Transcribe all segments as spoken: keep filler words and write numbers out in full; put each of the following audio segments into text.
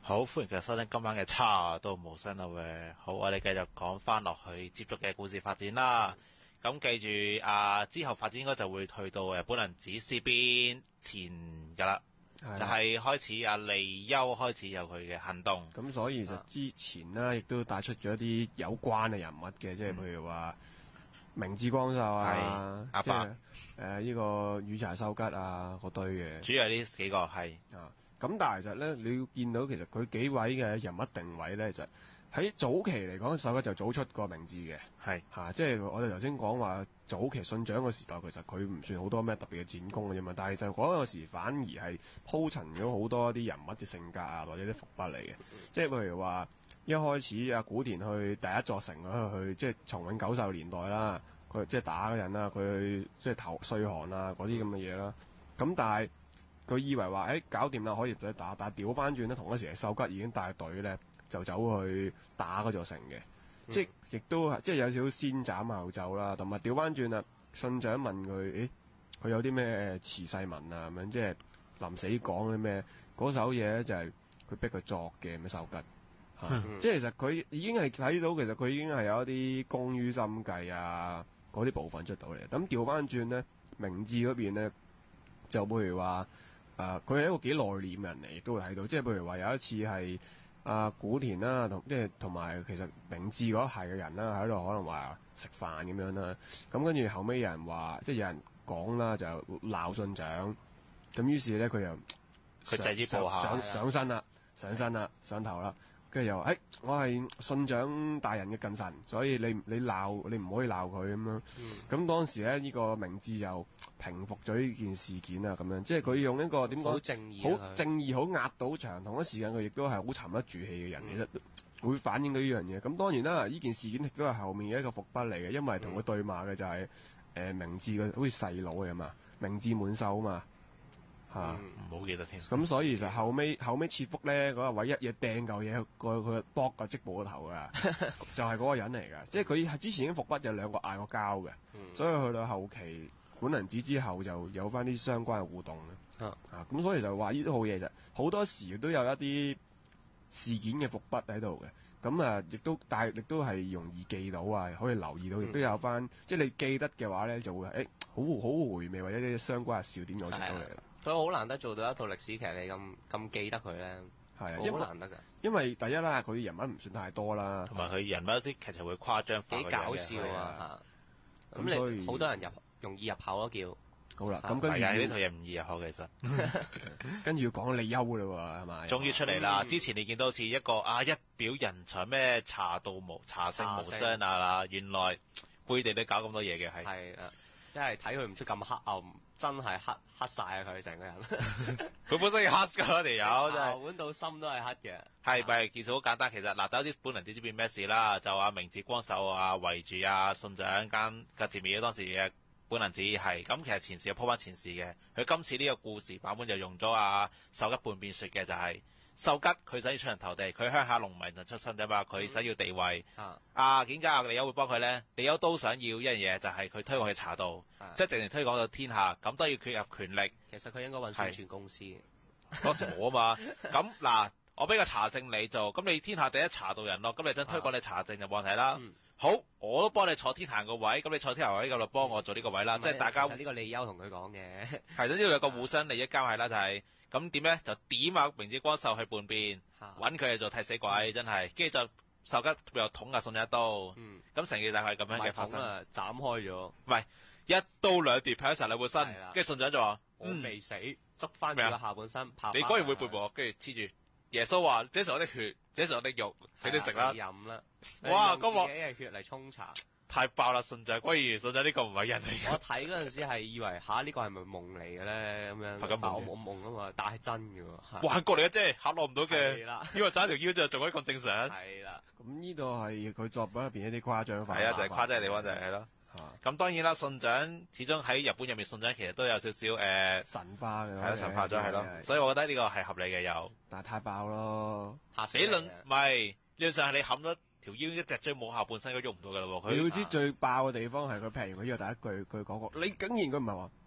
好，歡迎繼續收聽今晚嘅茶到無聲啦喂。好，我哋繼續講翻落去接續嘅故事發展啦。咁記住啊，之後發展應該就會去到誒本能寺事變前噶啦，就係開始阿利休開始有佢嘅行動。 咁所以其實之前呢，亦都帶出咗一啲有關嘅人物嘅，即係譬如話明智光秀啊， 阿伯， 誒呢個羽柴秀吉啊嗰堆嘅。 主要係呢幾個係啊。咁但係其實咧，你要見到其實佢幾位嘅人物定位咧，就喺早期嚟講，秀吉就早出過明智嘅， 係嚇、啊，即係我哋頭先講話早期信長個時代，其實佢唔算好多咩特別嘅戰功嘅啫嘛，但係就嗰個時反而係鋪陳咗好多啲人物嘅性格啊，或者啲伏筆嚟嘅，即係譬如話一開始阿古田去第一座城嗰度去，即係松永久壽年代啦，佢即係打嗰人啦，佢去即係投歲寒啊嗰啲咁嘅嘢啦，咁但係佢以為話，誒、欸、搞掂啦，可以唔使打，但係調翻轉咧，同一時係秀吉已經帶隊咧，就走去打嗰座城嘅、嗯，即係亦都即係有少少先斬後奏啦，同埋調翻轉啦，信長問佢，誒、欸、佢有啲咩辭世文啊咁樣，即係臨死講啲咩，嗰首嘢咧就係佢逼佢作嘅咁秀吉，嗯、即係其實佢已經係睇到，其實佢已經係有一啲功於心計啊嗰啲部分出到嚟，咁調翻轉咧，明智嗰邊咧就譬如話。啊！佢係一個幾內斂嘅人嚟，亦都會睇到。即係譬如話有一次係啊古田啦，同即係同埋其實明智嗰一係嘅人啦，喺度可能話食飯咁樣啦。咁跟住後尾有人話，即係有人講啦，就鬧信長。咁於是咧，佢又佢制止部下上上身啦，上身啦，上頭啦。跟住又話，誒、欸，我係信長大人嘅近臣，所以你你鬧你唔可以鬧佢咁樣。咁、嗯、當時咧，呢、這個明智就平復咗呢件事件啊，咁樣，即係佢用一個點講？好正義，好正義，好壓倒場。同一時間佢亦都係好沉得住氣嘅人，其實、嗯、會反映到呢樣嘢。咁當然啦，呢件事件亦都係後面嘅一個伏筆嚟嘅，因為同佢對罵嘅就係、是、誒、呃、明智嘅好似細佬嘅嘛，明智滿秀啊嘛。嚇，唔、 嗯、好記得添。 咁所以就後尾後尾切腹咧，嗰個位一嘢掟嚿嘢過佢搏個織部個頭㗎，就係嗰個人嚟㗎。即係佢係之前已經伏筆有兩個嗌過交嘅、嗯，所以去到後期本能寺之後就有翻啲相關嘅互動啦。啊，咁、啊、所以就話呢套嘢就好多時都有一啲事件嘅伏筆喺度嘅。咁啊，亦都但係亦都係容易記到啊，可以留意到，亦、嗯、都有翻即係你記得嘅話咧，就會誒好好回味或者啲相關嘅笑點我出到嚟啦。 所以好難得做到一套歷史劇，你咁咁記得佢咧，係好難得㗎。 因為第一啦，佢人物唔算太多啦， 同埋佢人物啲劇情會誇張化， 幾搞笑啊！咁你好多人入容易入口咯叫。 好啦，咁跟住呢套嘢唔易入口其實。 跟住要講利休啦喎，係咪？ 終於出嚟啦、嗯！之前你見到好似一個啊一表人才咩茶道無茶聖無雙啊啦，原來背地都搞咁多嘢嘅係。 係啊。即係睇佢唔出咁黑暗，真係黑黑晒啊！佢成個人， 佢本身要黑㗎啦條友，真係由本到心都係黑嘅。 係咪？其實好簡單，其實嗱，等啲本能寺知變咩事啦？就阿明智光秀啊，圍住阿信長間嘅寺廟，當時嘅本能寺係咁。其實前事有鋪翻前事嘅，佢今次呢個故事版本就用咗阿秀吉叛變說嘅，就係、是。秀吉佢想要出人頭地，佢鄉下農民就出身啫嘛，佢想要地位。啊，啊點解阿利休會幫佢咧？利休都想要一樣嘢，就係、是、佢推廣去茶道，即係直情推廣到天下，咁都要缺入權力。 其實佢應該揾宣傳公司， 當時冇啊嘛。咁嗱，我俾個茶聖你做，咁你天下第一茶道人咯，咁你真推廣你茶聖就冇問題啦。嗯、好，我都幫你坐天下個位，咁你坐天下位咁就幫我做呢個位啦。嗯、即係大家呢個利休同佢講嘅， 係，總之有個互相利益交係啦，就係、是。咁點咧？就點啊明智光秀去叛變，揾佢嚟做替死鬼，嗯、真係。跟住就秀吉又捅阿信長一刀。嗯。咁成件事係咁樣嘅發生。 啊！斬開咗。唔係一刀兩斷劈咗成兩半身。跟住信長就話： 我未死，捉翻住個下半身。 你果然會背叛我，跟住黐住。耶穌話：這是我的血，這是我的肉，請你食啦。 飲啦。 哇！嗰幕。 自己嘅血嚟沖茶。 太爆啦！信長，果然信長呢個唔係人嚟嘅。 我睇嗰陣時係以為吓呢、這個係咪夢嚟嘅咧？咁樣。係咁我冇夢啊嘛，但係真嘅喎。幻覺嚟嘅啫，嚇落唔到嘅。係啦。因為揸條腰就仲可以咁正常。 係啦。 咁呢度係佢作品入邊一啲誇張化。 係啊，就係、是、誇張嘅地方就係係咯。咁當然啦，信長始終喺日本入面，信長其實都有少少誒、呃、 神化嘅。 係神化咗係咯。所以我覺得呢個係合理嘅又。 但係太爆咯。 嚇死論唔係，理論上係你冚咗。條腰一隻追冇下半身都喐唔到㗎啦喎！ 你要知最爆嘅地方係佢劈完佢之後第一句佢講過，你竟然佢唔係話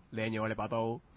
靚嘢喎你把刀，呢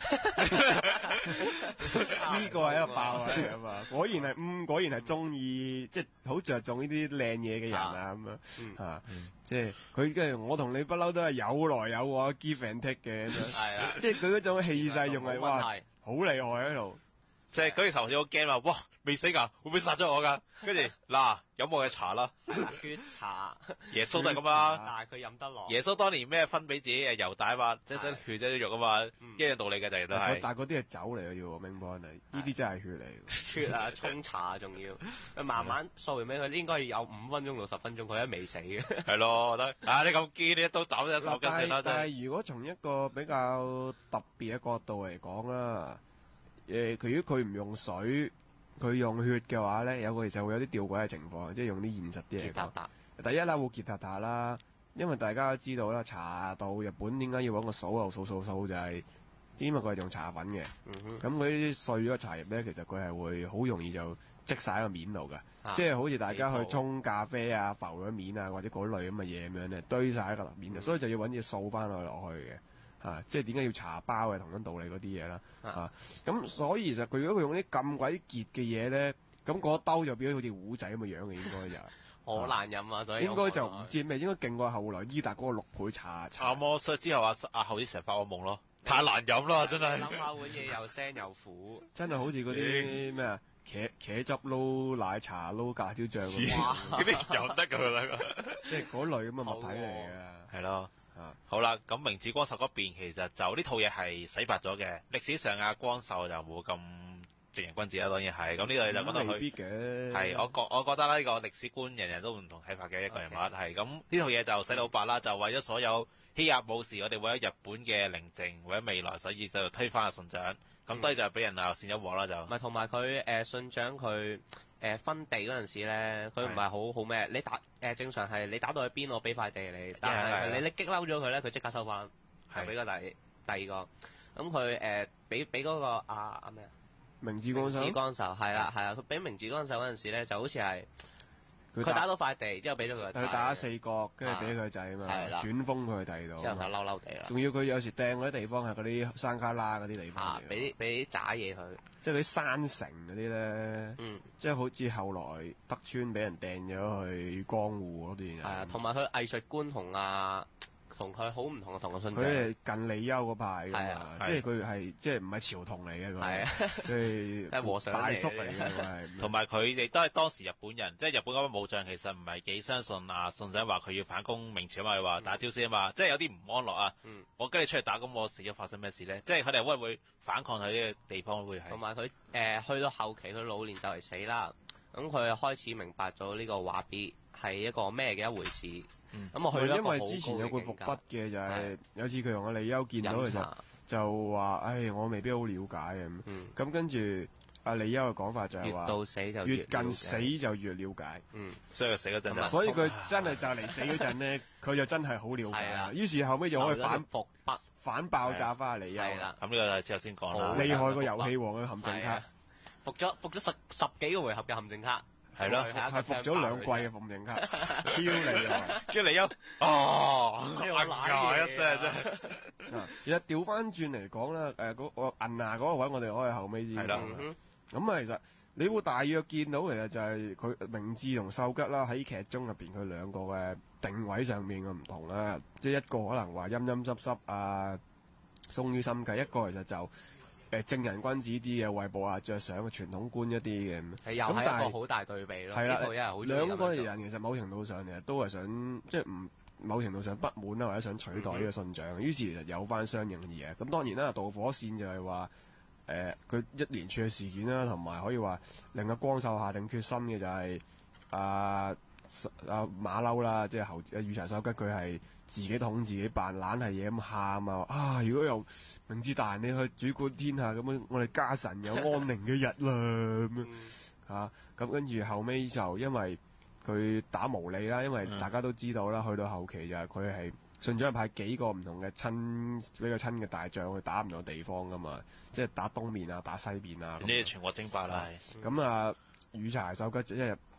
個係一個爆位嚟啊嘛！果然係嗯，果然係中意即係好着重呢啲靚嘢嘅人啊咁樣嚇，即係佢跟住我同你不嬲都係有來有往 give and take 嘅咁樣， 係啊， 即係佢嗰種氣勢仲係哇好厲害喺度。 即係嗰時頭先好驚話，哇未死㗎，會唔會殺咗我㗎？跟住嗱飲我嘅茶啦， 血茶， 耶穌都係咁啦， 但係佢飲得落。 耶穌當年咩分俾自己誒猶大啊嘛，即係真血啫肉啊嘛，一樣道理嘅就係都係。 但係嗰啲係酒嚟嘅要明白呢啲真係血嚟。 血啊，沖茶仲要，佢慢慢掃完尾，佢應該要有五分鐘到十分鐘，佢都未死嘅。 係咯，我覺得啊你咁堅，你一刀斬咗手筋先啦。 但係如果從一個比較特別嘅角度嚟講啦。誒佢、呃、如果佢唔用水，佢用血嘅話咧，有個其實會有啲吊詭嘅情況，即係用啲現實啲嚟講。第一啦，會結塔塔啦，因為大家都知道啦，茶道日本點解要揾個掃又掃掃掃就係、是，因為佢係用茶粉嘅。咁佢啲碎咗嘅茶葉咧，其實佢係會好容易就積晒喺個面度㗎，啊、即係好似大家去沖咖啡啊、浮咗面啊或者嗰類咁嘅嘢咁樣咧，堆晒喺個面度，嗯、所以就要揾嘢掃翻落落去嘅。嚇、啊，即係點解要茶包嘅同樣道理嗰啲嘢啦，嚇，咁所以其實佢如果佢用啲咁鬼結嘅嘢咧，咁嗰兜就變咗好似壺仔咁嘅樣嘅應該就，好難飲啊，所以應該就唔知咩，應該勁過後來伊達嗰個六倍茶茶。 啱喎，所以之後阿阿後啲成日發惡夢咯，太難飲啦真係。 諗下碗嘢又腥又苦， 真係好似嗰啲咩啊，茄茄汁撈奶茶撈辣椒醬咁。 哇！嗰啲又得㗎啦， 即係嗰類咁嘅物體嚟嘅。 係咯。啊，好啦，咁明治光秀嗰邊其實就呢套嘢係洗白咗嘅，歷史上阿光秀就冇咁正人君子啦，當然係，咁呢度就覺得佢係我覺我覺得呢個歷史觀人人都唔同睇法嘅一個人物，係咁呢套嘢就洗到白啦，就為咗所有欺壓武士，我哋為咗日本嘅寧靜，為咗未來，所以就推翻阿信長，咁當然就俾人鬧扇咗鑊啦就。 唔係同埋佢誒信長佢。誒分地嗰陣時咧，佢唔係好好咩？你打誒、呃、正常係你打到去邊，我俾塊地你，但係你你激嬲咗佢咧，佢即刻收翻，就俾個第第二個。咁佢誒俾俾嗰個阿阿咩啊？ 明治光秀。明治光秀係啦係啦，佢俾明治光秀嗰陣時咧，就好似係佢打到塊地之後俾咗佢個仔。 佢打四角，跟住俾佢個仔啊嘛，轉封佢去第二度。 之後就嬲嬲地啦。仲要佢有時掟嗰啲地方係嗰啲山卡拉嗰啲地方。 啊！俾俾啲渣嘢佢。 即係嗰啲山城嗰啲咧，嗯、即係好似後來德川俾人掟咗去江戶嗰段。係啊， 同埋佢藝術觀同啊，同佢好唔同同個信長。 佢係近利休嗰派㗎嘛，啊、即係佢係即係唔係潮童嚟嘅佢，佢係和尚大叔嚟嘅佢係。 同埋佢哋都係當時日本人，即係日本嗰班武將其實唔係幾相信啊信長話佢要反攻明朝啊嘛，佢話打朝鮮啊嘛，嗯、即係有啲唔安樂啊。嗯、我跟你出去打，咁我死咗發生咩事咧？即係佢哋會唔會反抗佢呢個地方會係？ 同埋佢誒去到後期，佢老年就嚟死啦。咁佢開始明白咗呢個話 B 係一個咩嘅一回事。咁我、嗯、去到一個好高嘅境界。因為之前有本伏筆嘅就係、是、的有次佢同阿利休見到佢就就話：，唉，我未必好了解嘅。咁、嗯、跟住阿利休嘅講法就係話：，越到死就越，越近死就越了解。 嗯，所以佢死嗰陣所以佢真係就嚟死嗰陣咧，佢就真係好了解啦。於是後尾就可以反伏筆。 反爆炸翻阿利休， 咁呢個之後先講啦。 厲害過遊戲王嘅陷阱卡， 服咗服咗十十幾個回合嘅陷阱卡， 係咯， 係服咗兩季嘅陷阱卡，超厲害， 叫利休，哦，嗌一聲真係。 其實調翻轉嚟講啦，誒嗰個銀牙嗰個位我哋可以後尾先講。咁啊，其實你會大約見到其實就係佢明智同秀吉啦，喺劇中入邊佢兩個嘅定位上面嘅唔同啦，即係一個可能話陰陰濕濕啊，忠於心計；一個其實就誒、呃、正人君子啲嘅，為部下着想嘅傳統觀一啲嘅。 係又係一個好大對比咯。係啦， 兩個人其實某程度上其實都係想即係唔某程度上不滿啦，或者想取代呢個信長。嗯、於是其實有翻相應嘅嘢。咁當然啦，導火線就係話。誒佢、呃、一連串嘅事件啦，同埋可以話令阿光秀下定決心嘅就係阿阿馬騮啦，即係後阿羽柴秀吉佢係自己捅自己扮懶係嘢咁喊啊！啊，如果有明智大人你去主管天下咁樣，我哋家臣有安寧嘅日啦咁樣嚇。咁跟住後尾就因為佢打毛利啦，因為大家都知道啦，去到後期就係佢係。信長係派幾個唔同嘅親比較親嘅大將去打唔同嘅地方噶嘛，即係打東面啊，打西面啊。 呢啲全國爭霸啦。 咁啊，羽柴秀吉即係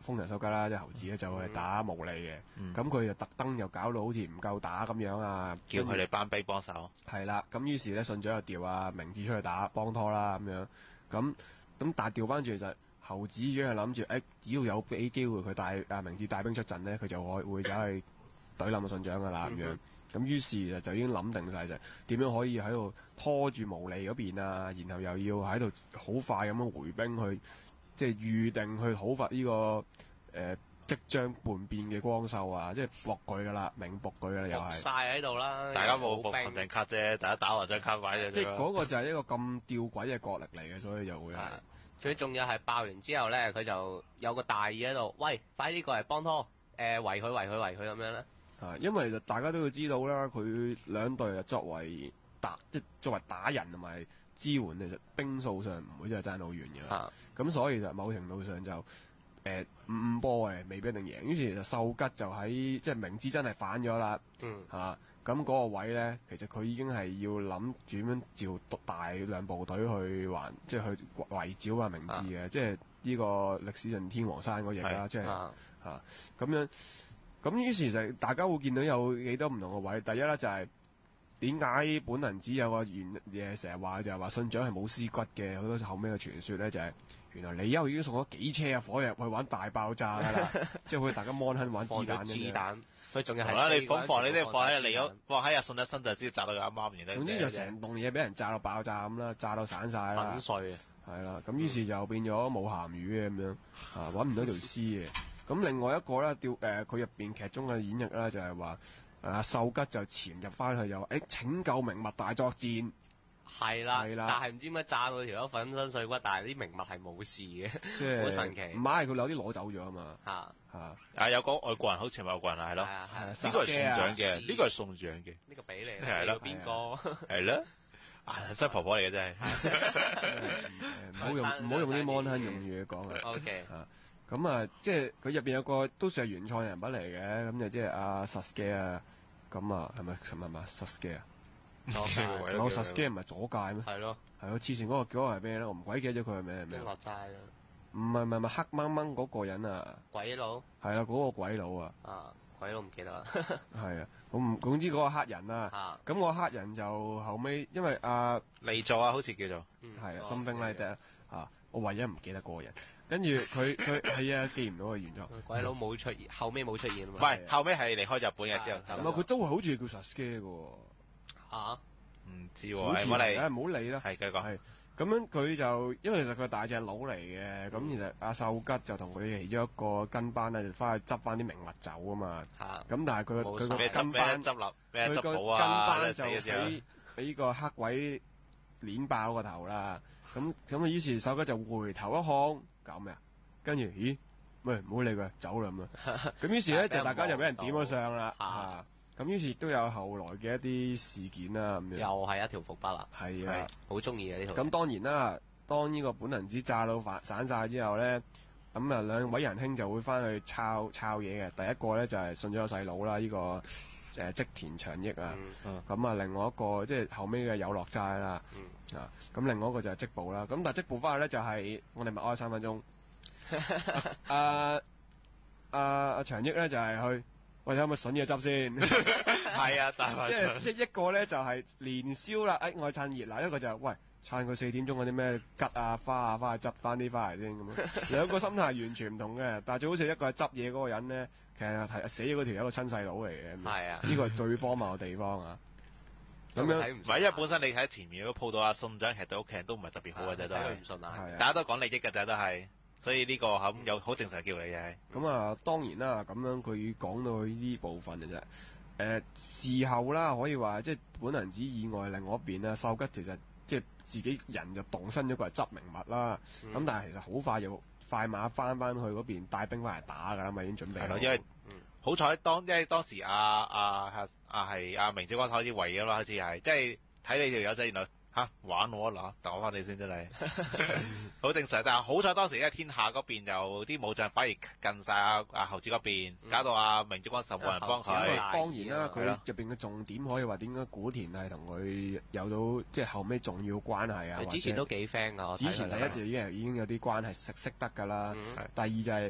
豐臣秀吉啦，即係猴子咧就係打毛利嘅，咁佢、嗯、就特登又搞到好似唔夠打咁樣啊， 叫佢哋班兵幫手。係啦，咁於是咧信長就調阿明智出去打幫拖啦咁樣，咁咁但係調翻轉就猴子已經係諗住，誒只要有俾機會佢帶阿明智帶兵出陣咧，佢就會會走去懟冧信長噶啦咁樣。咁於是就就已經諗定晒就點樣可以喺度拖住毛利嗰邊啊，然後又要喺度好快咁樣回兵去，即係預定去討伐呢個誒、呃、即將叛變嘅光秀啊，即係駁佢噶啦，明駁佢噶啦又係。 晒喺度啦， 大家冇駁憑證卡啫，大家打橫張卡位嘅啫。 即係嗰個就係一個咁吊詭嘅角力嚟嘅，所以就會係。 最重要係爆完之後咧，佢就有個大意喺度，喂，快啲過嚟幫拖，誒、呃、圍佢圍佢圍佢咁樣咧。 啊，因為大家都要知道啦，佢兩隊啊作為打即係作為打人同埋支援，其實兵數上唔會真係爭到好遠嘅。啊，咁所以就某程度上就誒五五波嘅未必一定贏。於是其實秀吉就喺即係明知真係反咗啦。嗯。嚇，咁嗰個位咧，其實佢已經係要諗住點樣召大量部隊去還，即係去圍剿啊明智嘅，即係呢個歷史上天王山嗰隻啦，即係嚇咁樣。咁於是就大家會見到有幾多唔同嘅位。第一咧就係點解本能寺有個原嘢成日話就係話信長係冇屍骨嘅，好多後尾嘅傳說咧就係、是、原來李優已經送咗幾車啊火藥去玩大爆炸㗎啦，即係好似大家芒亨玩子彈咁樣。子彈， 佢仲要係。 啦，你放放你啲放喺李優放喺阿信一身就先炸到佢啱啱，然後。 總之就成棟嘢俾人炸到爆炸咁啦，炸到散晒啦。 粉碎啊！ 係啦，咁於是就變咗冇鹹魚嘅咁樣，啊揾唔到條屍嘅。咁另外一個咧，吊誒佢入邊劇中嘅演繹咧，就係話啊秀吉就潛入翻去又誒拯救明物大作戰， 係啦，係啦，但係唔知點解炸到條友粉身碎骨，但係啲明物係冇事嘅，即係好神奇。 唔係佢有啲攞走咗啊嘛， 嚇嚇啊有個外國人好似外國人啊，係咯，呢個係送獎嘅，呢個係送獎嘅， 呢個俾你係咯，邊個係咯？啊真係婆婆嚟嘅真係， 唔好用唔好用啲芒亨用語講啊。 OK 嚇。咁啊，即係佢入邊有個都算係原創人物嚟嘅，咁就即係阿 Sasuke 啊，咁啊係咪係咪嘛 Sasuke 啊？我 Sasuke 唔係左介咩？ 係咯， 係咯，之前嗰個嗰個係咩咧？我唔鬼記得咗佢係咩係咩？ 落齋啦。 唔係唔係唔係黑掹掹嗰個人啊？ 鬼佬。係啊，嗰個鬼佬啊。 啊，鬼佬唔記得啦。係啊，咁總之嗰個黑人啊，咁個黑人就後尾因為阿利佐啊，好似叫做係啊，something like that啊，我唯一唔記得嗰個人。跟住佢佢係啊，記唔到個原作。 鬼佬冇出現，後尾冇出現啊嘛。 唔係，後尾係離開日本嘅之後走。 唔係佢都係好似叫 Sasuke 嘅喎。 嚇？ 唔知喎，唔好理。 唔好理啦。 係繼續講。 係咁樣佢就因為其實佢係大隻佬嚟嘅，咁其實阿秀吉就同佢其中一個跟班咧，就翻去執翻啲名物走啊嘛。嚇。咁但係佢佢個跟班執笠，咩執好啊？ 跟班就俾俾個黑鬼攣爆個頭啦。咁咁啊，於是秀吉就回頭一看。搞咩啊？跟住，咦？喂，唔好理佢，走啦咁啊！咁於是咧就大家就俾人點咗相啦，嚇！咁於是亦都有後來嘅一啲事件啦，咁樣。又係一條伏筆啦。係啊，好中意嘅呢套。 咁當然啦，當呢個本能寺炸到散散曬之後咧，咁啊兩位仁兄就會翻去抄抄嘢嘅。第一個咧就係信咗個細佬啦，呢個誒織田長益啊。咁啊，另外一個即係後尾嘅有樂齋啦。啊，咁另外一個就係織部啦，咁但係織部翻去咧就係我哋默哀三分鐘。阿阿阿長益咧就係去，喂，有冇筍嘢執先？ 係啊，大排場。 即即一個咧就係年宵啦，誒我係趁熱鬧，一個就係喂趁佢四點鐘嗰啲咩桔啊花啊翻去執翻啲翻嚟先咁樣。兩個心態完全唔同嘅，但係最好似一個係執嘢嗰個人咧，其實係死咗嗰條友個親細佬嚟嘅。 係啊， 呢個係最荒謬嘅地方啊！咁樣唔係，因為本身你喺前面都鋪到阿信長，其實對屋企人都唔係特別好嘅啫，都係唔信啊！大家都講利益嘅啫，都係，所以呢個咁有好正常叫你嘅。 咁啊，當然啦，咁樣佢講到呢部分嘅啫。誒，事後啦，可以話即係本能寺以外另外一邊啦，秀吉其實即係自己人就動身咗過嚟執名物啦。咁但係其實好快又快馬翻翻去嗰邊帶兵翻嚟打㗎啦嘛，已經準備好。 因為好彩當因為當時阿阿阿係阿明智光開始圍咗啦，開始係即係睇你條友仔，原來嚇玩我嗱，等我翻你先真係，好正常。但係好彩當時因為天下嗰邊就啲武將反而近晒阿阿猴子嗰邊，搞到阿明智光受冇人幫佢。 當然啦，佢入邊嘅重點可以話點解古田係同佢有到即係後尾重要關係啊？ 之前都幾 friend 㗎， 之前第一就已經已經有啲關係識識得㗎啦。第二就係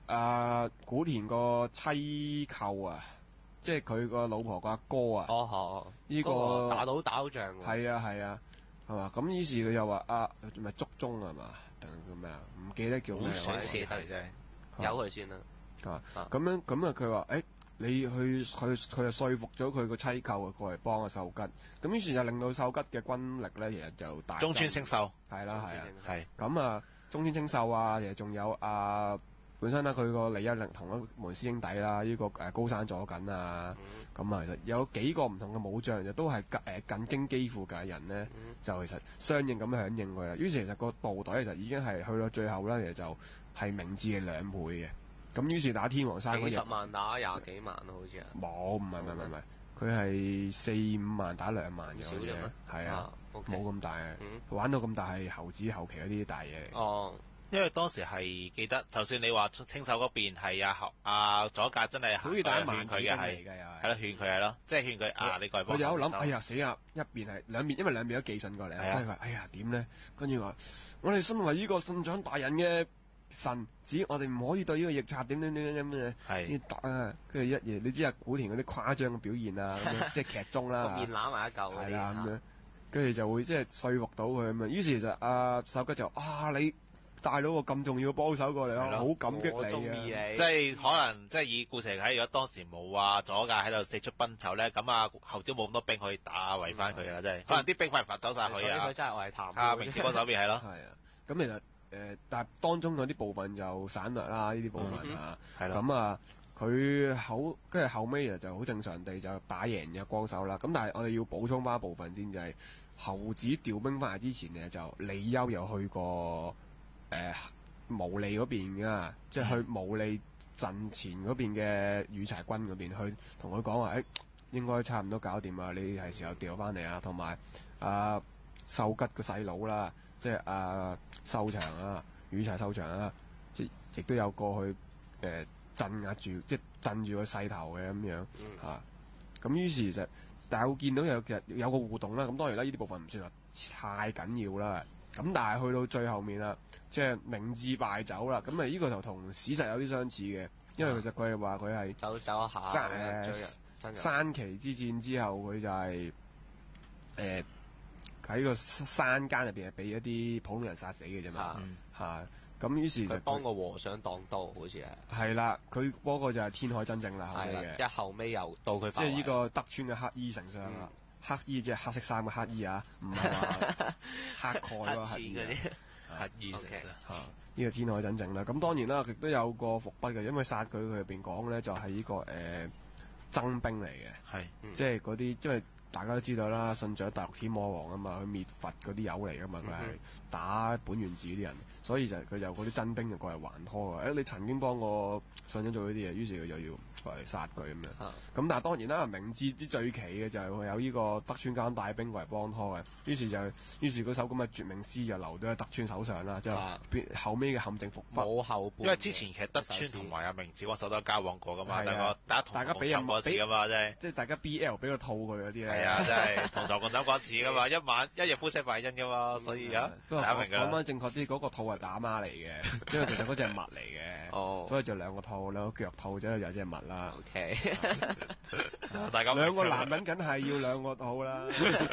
啊古田個妻舅啊，即係佢個老婆個阿哥啊。 哦哦， 呢個打到打到仗喎。 係啊係啊，係嘛？咁於是佢又話啊，咪竹中係嘛？定叫咩啊？唔記得叫咩好位。 似得啫，由佢先啦。 啊，咁樣咁啊，佢話誒，你去佢佢就說服咗佢個妻舅啊，過嚟幫阿秀吉。咁於是就令到秀吉嘅軍力咧，其實就大。 中村清秀。 係啦係啊。 係。 咁啊，中村清秀啊，其實仲有啊。本身啦，佢個李一力同一門師兄弟啦，呢、這個誒高山佐緊啊，咁啊、嗯、其實有幾個唔同嘅武將，其實都係誒近京畿附近嘅人咧，嗯、就其實相應咁響應佢啦。於是其實個部隊其實已經係去到最後咧，其實就係明智嘅兩倍嘅。咁於是打天王山嗰日， 幾十萬打廿幾萬咯，好似啊。 冇，唔係唔係唔係，佢係四五萬打兩萬嘅， 少啫咩？ 係啊，冇咁、啊 okay. 大嘅，嗯、玩到咁大係猴子後期嗰啲大嘢嚟。 哦。 因為當時係記得，就算你話清秀嗰邊係阿阿左格真係好似打萬佢嘅係，係咯勸佢係咯，即係勸佢啊你過嚟幫。 佢有諗，哎呀死啦！一邊係兩邊，因為兩邊都寄信過嚟，佢話哎呀點咧？跟住話我哋身為呢個信長大人嘅臣子，我哋唔可以對呢個逆賊點點點點嘅。係。打啊！跟住一夜，你知啊古田嗰啲誇張嘅表現啊，即係劇中啦。 面攬埋一嚿嗰啲。係啦咁樣， 跟住就會即係說服到佢咁啊。於是其實阿秀吉就啊你。帶到個咁重要嘅幫手過嚟咯，好感激你啊！ 我中意你， 即係可能即係以故事嚟睇，如果當時冇啊左架喺度四出奔走咧，咁啊後朝冇咁多兵可以打圍翻佢啦，真係。可能啲兵快快走晒去啊！ 佢真係我係談。 啊，明智光手邊係咯。 係啊，咁其實誒，但係當中有啲部分就省略啦，呢啲部分啊，係咯。咁啊，佢好跟住後尾啊就好正常地就打贏嘅光手啦。咁但係我哋要補充翻一部分先，就係猴子調兵翻嚟之前咧，就李休有去過。誒毛利嗰邊㗎，即係去毛利陣前嗰邊嘅羽柴軍嗰邊去同佢講話，誒應該差唔多搞掂啊！你係時候調翻嚟啊，同埋啊秀吉個細佬啦，即係啊秀長啊，羽柴秀長啊，即亦都有過去誒、呃、鎮壓住，即係鎮住個勢頭嘅咁樣嚇。咁、嗯啊、於是其實，但係我見到有其實有個互動啦。咁當然啦，呢啲部分唔算話太緊要啦。咁但係去到最後面啦，即係明智敗走啦。咁啊呢個就同史實有啲相似嘅，因為其實佢係話佢係走走一下山誒、呃、山崎之戰之後，佢就係誒喺個山間入邊係俾一啲普通人殺死嘅啫嘛嚇。咁於是就幫個和尚擋刀，好似係。 係啦，佢嗰個就係天海真正啦，後尾嘅。 即係後尾又到佢。 即係呢個德川嘅黑衣丞相啦。嗯黑衣即係黑色衫嘅黑衣啊，唔係話黑蓋嗰個黑衣。 黑衣成嚇，呢個天海真正啦。咁當然啦，亦都有個伏筆嘅，因為殺佢佢入邊講咧就係呢個誒徵兵嚟嘅，係即係嗰啲，因為大家都知道啦，信長大陸天魔王啊嘛，佢滅佛嗰啲友嚟噶嘛，佢係打本願寺啲人，所以就佢就嗰啲徵兵就過嚟還拖啊！誒，你曾經幫我信長做呢啲嘢，於是佢就要過嚟殺佢咁樣。咁但係當然啦，明智啲最奇嘅就係佢有呢個德川家帶兵過嚟幫拖嘅，於是就於是嗰首咁嘅絕命詩就留咗喺德川手上啦，即係後尾嘅陷阱伏筆。 冇後半。 因為之前其實德川同埋阿明智光手都有交往過噶嘛，大家大家同同枕過一次噶嘛，真係。 即係大家 B L 俾個套佢嗰啲咧。 係啊，真係同床共枕過一次噶嘛，一晚一日夫妻百日恩噶嘛，所以啊，大家明㗎啦。 講翻正確啲，嗰個套係打孖嚟嘅，因為其實嗰隻係襪嚟嘅，哦，所以就兩個套，兩個腳套，即係有隻襪啦。 OK。 大家兩個男人梗係要兩個套啦，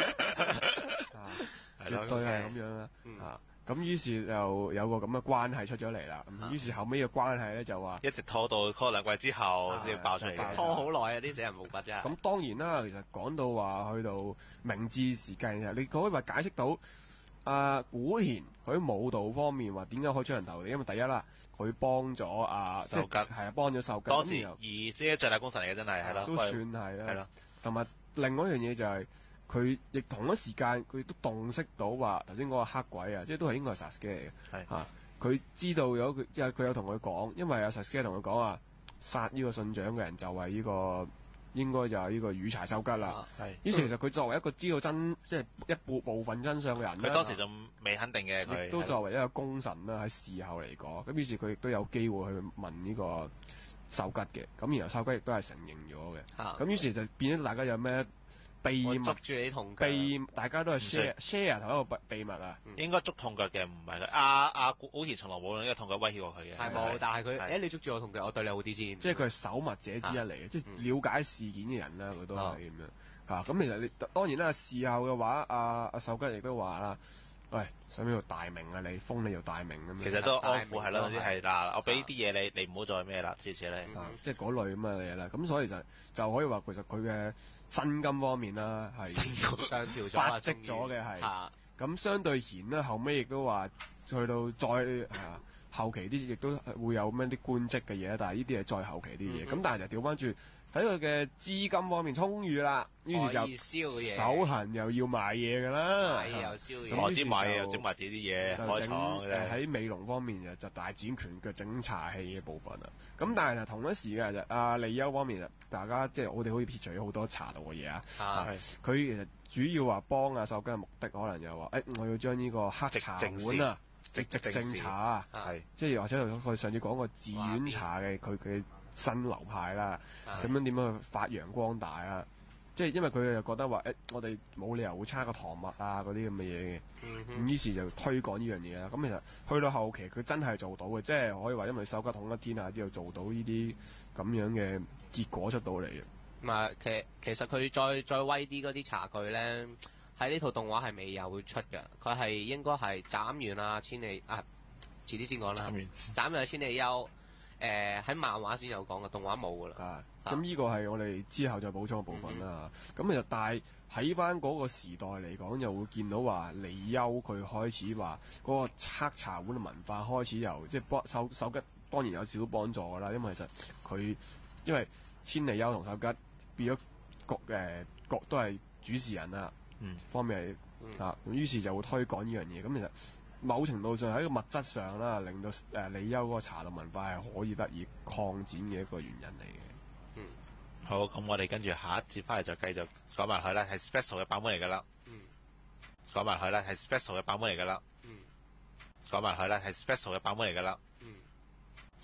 絕對係咁樣啦。啊，咁於是就有個咁嘅關係出咗嚟啦。於是後尾嘅關係咧就話一直拖到拖兩季之後先爆出嚟， 拖好耐啊！啲死人冇骨真係。 咁當然啦，其實講到話去到明智時間，你可以話解釋到啊古田佢喺武道方面話點解可以出人頭地，因為第一啦，佢幫咗啊秀吉， 係啊幫咗秀吉。 當時而即係最大功臣嚟嘅真係係咯， 都算係啦。 係咯， 同埋另外一樣嘢就係佢亦同一時間佢都洞悉到話頭先嗰個黑鬼啊，即係都係應該係 Sasuke 嚟嘅。係嚇，佢知道有佢，即係佢有同佢講，因為阿 Sasuke 同佢講話殺呢個信長嘅人就係呢個。應該就係呢個羽柴秀吉啦。係、啊。於是其實佢作為一個知道真即係一部部分真相嘅人， 佢當時仲未肯定嘅。佢亦都作為一個功臣啦，喺事後嚟講，咁於是佢亦都有機會去問呢個秀吉嘅。咁然後秀吉亦都係承認咗嘅。咁、啊、於是就變咗大家有咩秘密捉住你痛腳， 秘大家都係 share share 同一個秘秘密啊。 應該捉痛腳嘅唔係佢，阿阿古田從來冇用呢個痛腳威脅過佢嘅。 係冇，但係佢誒你捉住我痛腳，我對你好啲先。 即係佢係守密者之一嚟嘅，即係了解事件嘅人啦，佢都係咁樣嚇。咁其實你當然啦，事後嘅話，阿阿秀吉亦都話啦。喂，使唔使做大名啊？你封你做大名咁樣， 其實都安撫係咯，啲係嗱，我俾啲嘢你，你唔好再咩啦，諸如此類， 即係嗰類咁嘅嘢啦。咁所以就就可以話其實佢嘅薪金方面啦，係上調咗發積咗嘅係。咁相對賢啦，後尾亦都話去到再啊後期啲，亦都會有咩啲官職嘅嘢，但係呢啲係再後期啲嘢。咁、嗯、但係就調翻轉。喺佢嘅資金方面充裕啦，於是就手痕又要買嘢㗎啦， 買嘢又燒嘢， 我知買嘢又整埋自己啲嘢，開廠嘅。 喺美濃方面就就大展拳腳整茶器嘅部分啦。咁但係就同一時嘅就阿利休方面就大家即係我哋可以撇除咗好多茶道嘅嘢啊。係。佢其實主要話幫阿秀吉嘅目的，可能又話誒我要將呢個黑茶碗啊，直直正茶啊，係即係或者我上次講過寺院茶嘅佢嘅。新流派啦，咁樣點樣去發揚光大啊？即係因為佢又覺得話誒、欸，我哋冇理由會差個唐物啊嗰啲咁嘅嘢嘅，咁、嗯、於是就推廣呢樣嘢啦。咁其實去到後期佢真係做到嘅，即係可以話因為秀吉統一天下之後做到呢啲咁樣嘅結果出到嚟嘅。 咁啊，其其實佢再再威啲嗰啲茶具咧，喺呢套動畫係未有會出嘅，佢係應該係斬完啊千里啊，遲啲先講啦。斬完，斬完千里休。誒喺、呃、漫畫先有講嘅，動畫冇㗎啦。 啊，咁呢個係我哋之後再補充嘅部分啦。咁、嗯、其實但係喺翻嗰個時代嚟講，又會見到話利休佢開始話嗰個黑茶碗嘅文化開始由即係幫秀秀吉當然有少少幫助㗎啦，因為其實佢因為千利休同秀吉變咗各誒各都係主事人啦，嗯，方面係、嗯、啊，咁於是就會推廣呢樣嘢。咁其實某程度上喺個物質上啦，令到誒利休嗰個茶道文化係可以得以擴展嘅一個原因嚟嘅。 嗯，好，咁我哋跟住下一節翻嚟就繼續講埋佢啦，係 special 嘅版本嚟㗎啦。嗯，講埋佢啦，係 special 嘅版本嚟㗎啦。嗯，講埋佢啦，係 special 嘅版本嚟㗎啦。